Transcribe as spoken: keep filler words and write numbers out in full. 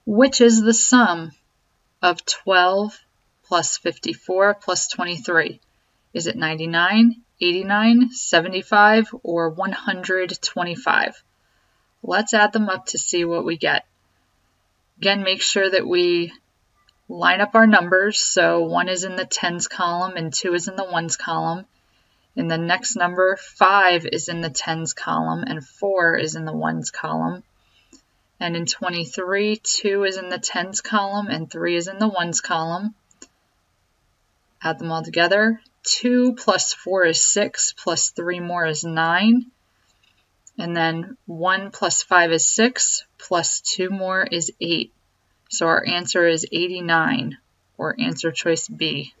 Which is the sum of twelve plus fifty-four plus twenty-three? Is it ninety-nine, eighty-nine, seventy-five, or one hundred twenty-five? Let's add them up to see what we get. Again, make sure that we line up our numbers, so one is in the tens column and two is in the ones column. In the next number, five is in the tens column and four is in the ones column. And in twenty-three, two is in the tens column and three is in the ones column. Add them all together. two plus four is six, plus three more is nine. And then one plus five is six, plus two more is eight. So our answer is eighty-nine, or answer choice B.